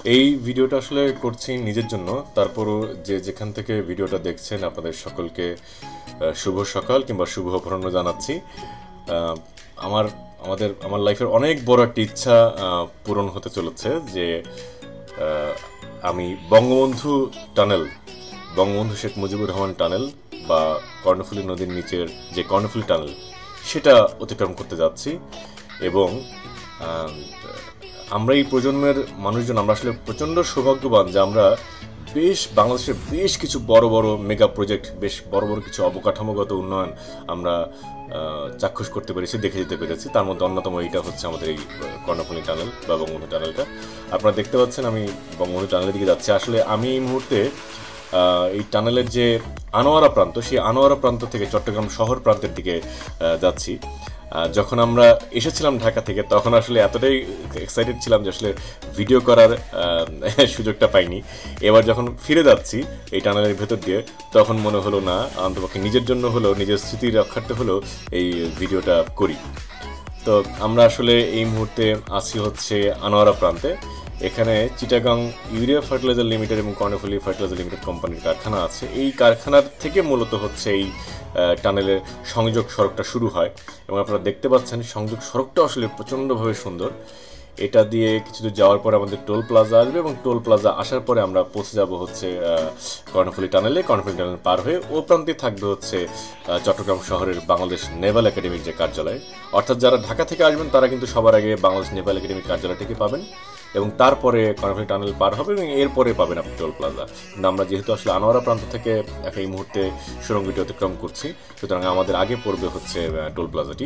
এই ভিডিওটা আসলে করছি নিজের জন্য। তারপরও যে যেখান থেকে ভিডিওটা দেখছেন আপনাদের সকলকে শুভ সকাল কিংবা শুভ অপরাহ্ন জানাচ্ছি। আহ, আমার আমার লাইফের অনেক বড় একটা ইচ্ছা পূরণ হতে চলেছে যে আহ, আমি বঙ্গবন্ধু টানেল, বঙ্গবন্ধু শেখ মুজিবুর রহমান টানেল বা কর্ণফুলী নদীর নিচের যে কর্ণফুলী টানেল সেটা অতিক্রম করতে যাচ্ছি। এবং আহ, আমরা এই প্রজন্মের মানুষজন আমরা আসলে প্রচণ্ড সৌভাগ্যবান যে আমরা বাংলাদেশের বেশ কিছু বড় বড় মেগা প্রজেক্ট, বেশ বড় বড় কিছু অবকাঠামোগত উন্নয়ন আমরা চাক্ষুষ করতে পেরেছি, দেখে যেতে পেরেছি। তার মধ্যে অন্যতম এইটা হচ্ছে আমাদের এই কর্ণফুলী টানেল বা বঙ্গবন্ধু টানেলটা। আপনারা দেখতে পাচ্ছেন আমি বঙ্গবন্ধু টানেলের দিকে যাচ্ছি। আসলে আমি এই মুহূর্তে এই টানেলের যে আনোয়ারা প্রান্ত, সেই আনোয়ারা প্রান্ত থেকে চট্টগ্রাম শহর প্রান্তের দিকে যাচ্ছি। যখন আমরা এসেছিলাম ঢাকা থেকে তখন আসলে এতটাই এক্সাইটেড ছিলাম যে আসলে ভিডিও করার সুযোগটা পাইনি। এবার যখন ফিরে যাচ্ছি এই টানেলের ভেতর দিয়ে তখন মনে হলো না, অন্তপক্ষে নিজের জন্য হলো, নিজের স্মৃতি রক্ষার্থে হলো এই ভিডিওটা করি। তো আমরা আসলে এই মুহূর্তে আছি হচ্ছে আনোয়ারা প্রান্তে। এখানে চিটাগাং ইউরিয়া ফার্টিলাইজার লিমিটেড এবং কর্ণফুলী ফার্টিলাইজার লিমিটেড কোম্পানির কারখানা আছে। এই কারখানার থেকে মূলত হচ্ছে এই টানেলের সংযোগ সড়কটা শুরু হয়। এবং আপনারা দেখতে পাচ্ছেন সংযোগ সড়কটা আসলে প্রচণ্ডভাবে সুন্দর। এটা দিয়ে কিছু দূর যাওয়ার পরে আমাদের টোল প্লাজা আসবে এবং টোল প্লাজা আসার পরে আমরা পৌঁছে যাব হচ্ছে কর্ণফুলী টানেলে। কর্ণফুলী টানেল পার হয়ে ও প্রান্তে থাকবে হচ্ছে চট্টগ্রাম শহরের বাংলাদেশ নেভাল একাডেমির যে কার্যালয়। অর্থাৎ যারা ঢাকা থেকে আসবেন তারা কিন্তু সবার আগে বাংলাদেশ নেভাল একাডেমির কার্যালয়টিকে পাবেন এবং তারপরে কর্ণফুলী টানেল পার হবে এবং এরপরে পাবেন আপনি টোল প্লাজা। কিন্তু আমরা যেহেতু আসলে আনোয়ারা প্রান্ত থেকে এই মুহূর্তে সুড়ঙ্গটি অতিক্রম করছি, সুতরাং আমাদের আগে পড়বে হচ্ছে টোল প্লাজাটি।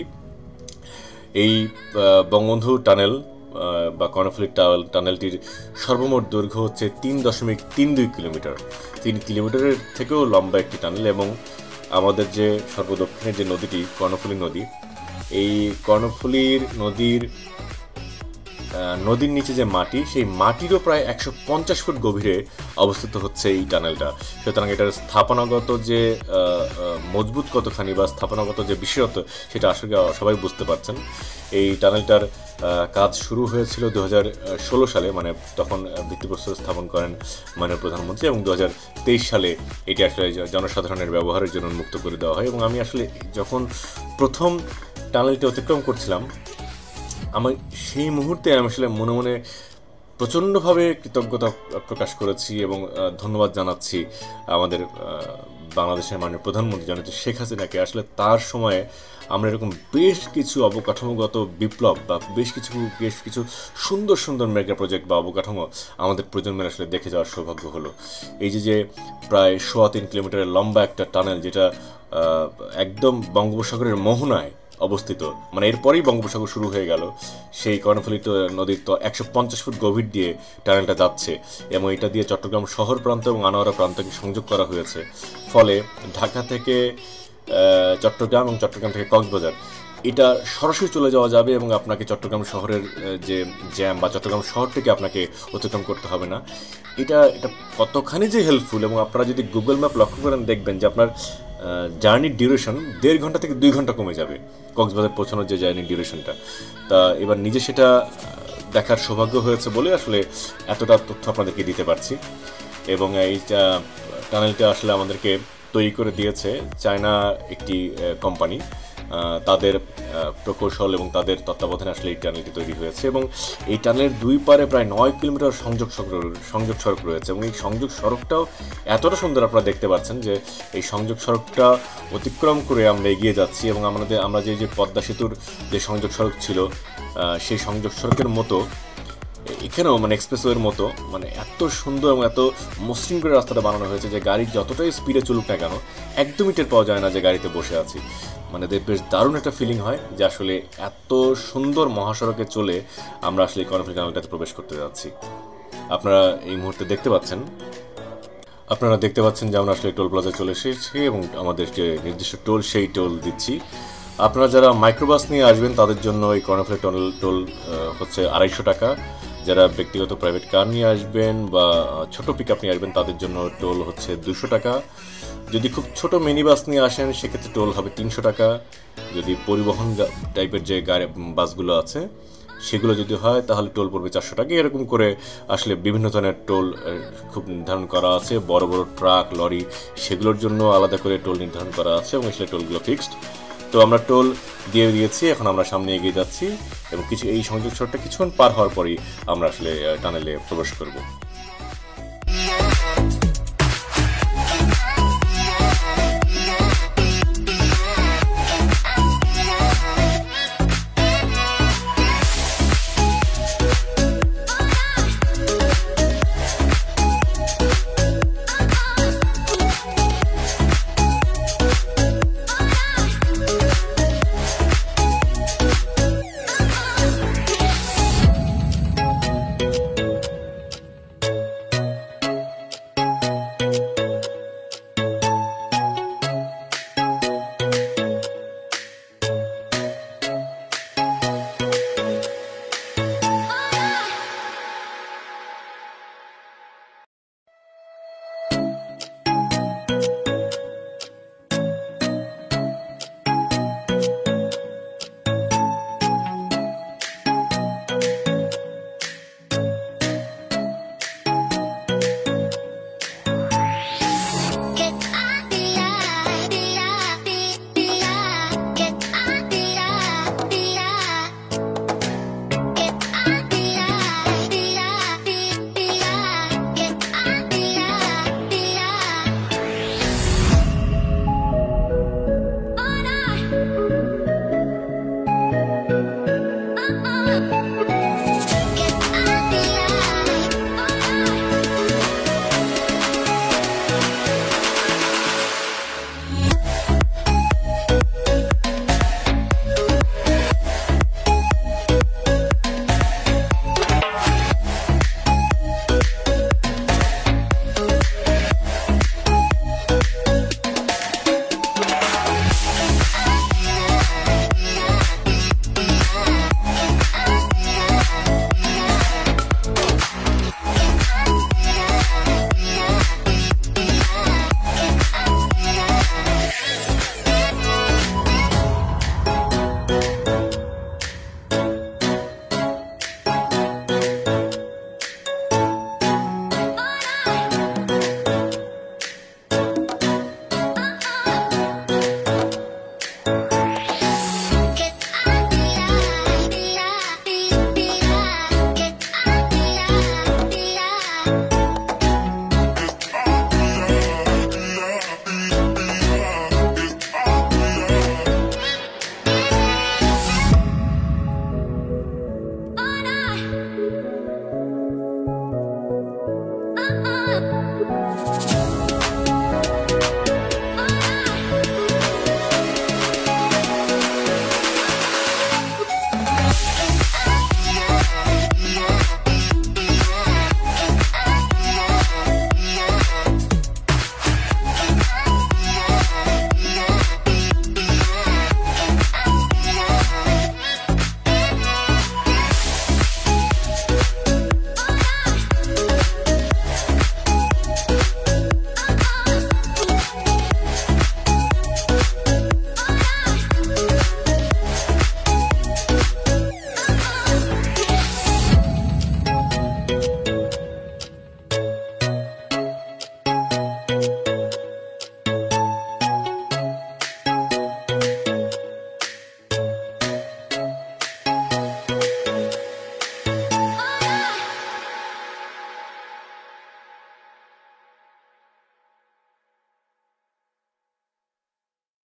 এই বঙ্গবন্ধু টানেল বা কর্ণফুলী টানেলটির সর্বমোট দৈর্ঘ্য হচ্ছে 3.32 কিলোমিটার। 3 কিলোমিটারের থেকেও লম্বা একটি টানেল। এবং আমাদের যে সর্বদক্ষিণের যে নদীটি কর্ণফুলী নদী, এই কর্ণফুলীর নদীর নিচে যে মাটি, সেই মাটিরও প্রায় 150 ফুট গভীরে অবস্থিত হচ্ছে এই টানেলটা। সুতরাং এটার স্থাপনাগত যে মজবুত কতখানি বা স্থাপনাগত যে বিশেষত্ব সেটা আসলে সবাই বুঝতে পারছেন। এই টানেলটার কাজ শুরু হয়েছিল 2016 সালে, মানে তখন ভিত্তিপ্রস্তর স্থাপন করেন মাননীয় প্রধানমন্ত্রী, এবং 2023 সালে এটি আসলে জনসাধারণের ব্যবহারের জন্য উন্মুক্ত করে দেওয়া হয়। এবং আমি আসলে যখন প্রথম টানেলটি অতিক্রম করছিলাম, আমার সেই মুহূর্তে আমি আসলে মনে মনে প্রচণ্ডভাবে কৃতজ্ঞতা প্রকাশ করেছি এবং ধন্যবাদ জানাচ্ছি আমাদের বাংলাদেশের মাননীয় প্রধানমন্ত্রী জননেত্রী শেখ হাসিনাকে। আসলে তার সময়ে আমরা এরকম বেশ কিছু অবকাঠামোগত বিপ্লব বা বেশ কিছু সুন্দর সুন্দর মেগা প্রজেক্ট বা অবকাঠামো আমাদের প্রজন্মের আসলে দেখে যাওয়ার সৌভাগ্য হলো। এই যে প্রায় 3.25 কিলোমিটারের লম্বা একটা টানেল, যেটা একদম বঙ্গোপসাগরের মোহনায় অবস্থিত, মানে এরপরেই বঙ্গোপসাগর শুরু হয়ে গেল। সেই কর্ণফুলী নদীর তো 150 ফুট গভীর দিয়ে টানেলটা যাচ্ছে এবং এটা দিয়ে চট্টগ্রাম শহর প্রান্ত এবং আনোয়ারা প্রান্তকে সংযোগ করা হয়েছে। ফলে ঢাকা থেকে চট্টগ্রাম এবং চট্টগ্রাম থেকে কক্সবাজার এটা সরাসরি চলে যাওয়া যাবে এবং আপনাকে চট্টগ্রাম শহরের যে জ্যাম বা চট্টগ্রাম শহর থেকে আপনাকে অতিক্রম করতে হবে না। এটা কতখানি যে হেল্পফুল, এবং আপনারা যদি গুগল ম্যাপ লক্ষ্য করেন দেখবেন যে আপনার জার্নির ডিউরেশন 1.5 ঘন্টা থেকে 2 ঘন্টা কমে যাবে, কক্সবাজার পৌঁছানোর যে জার্নির ডিউরেশনটা। তা এবার নিজে সেটা দেখার সৌভাগ্য হয়েছে বলে আসলে এতটা তথ্য আপনাদেরকে দিতে পারছি। এবং এই টানেলটা আসলে আমাদেরকে তৈরি করে দিয়েছে চায়না একটি কোম্পানি। তাদের প্রকৌশল এবং তাদের তত্ত্বাবধানে আসলে এই টানেলটি তৈরি হয়েছে। এবং এই টানেলের দুই পারে প্রায় 9 কিলোমিটার সংযোগ সড়ক রয়েছে এবং এই সংযোগ সড়কটাও এতটা সুন্দর আপনারা দেখতে পাচ্ছেন যে এই সংযোগ সড়কটা অতিক্রম করে আমরা এগিয়ে যাচ্ছি। এবং আমরা যে পদ্মা সেতুর যে সংযোগ সড়ক ছিল, সেই সংযোগ সড়কের মতো এখানেও মানে এক্সপ্রেসওয়ের মতো মানে এত সুন্দর এবং এত মসৃণ করে রাস্তাটা বানানো হয়েছে যে গাড়ি যতটাই স্পিডে চলুক না কেন একদমই টের পাওয়া যায় না যে গাড়িতে বসে আছি। মানে বেশ দারুণ একটা ফিলিং হয় যে আসলে এত সুন্দর মহাসড়কে চলে আমরা আসলে কর্ণফুলী টানেলটাতে প্রবেশ করতে যাচ্ছি। আপনারা এই মুহূর্তে দেখতে পাচ্ছেন যে আমরা আসলে টোল প্লাজায় চলে এসেছি এবং আমাদের যে নির্দিষ্ট টোল সেই টোল দিচ্ছি। আপনারা যারা মাইক্রোবাস নিয়ে আসবেন তাদের জন্য এই কর্ণফুলী টোল হচ্ছে 250 টাকা। যারা ব্যক্তিগত প্রাইভেট কার নিয়ে আসবেন বা ছোট পিকআপ নিয়ে আসবেন তাদের জন্য টোল হচ্ছে 200 টাকা। যদি খুব ছোট মিনি বাস নিয়ে আসেন সেক্ষেত্রে টোল হবে 300 টাকা। যদি পরিবহন টাইপের যে বাসগুলো আছে সেগুলো যদি হয় তাহলে টোল পড়বে 400 টাকা। এরকম করে আসলে বিভিন্ন ধরনের টোল খুব নির্ধারণ করা আছে। বড় বড় ট্রাক, লরি, সেগুলোর জন্য আলাদা করে টোল নির্ধারণ করা আছে এবং আসলে টোলগুলো ফিক্সড। তো আমরা টোল দিয়ে দিয়েছি, এখন আমরা সামনে এগিয়ে যাচ্ছি এবং এই সংযোগ সড়কটা কিছুক্ষণ পার হওয়ার পরই আমরা আসলে টানেলে প্রবেশ করব।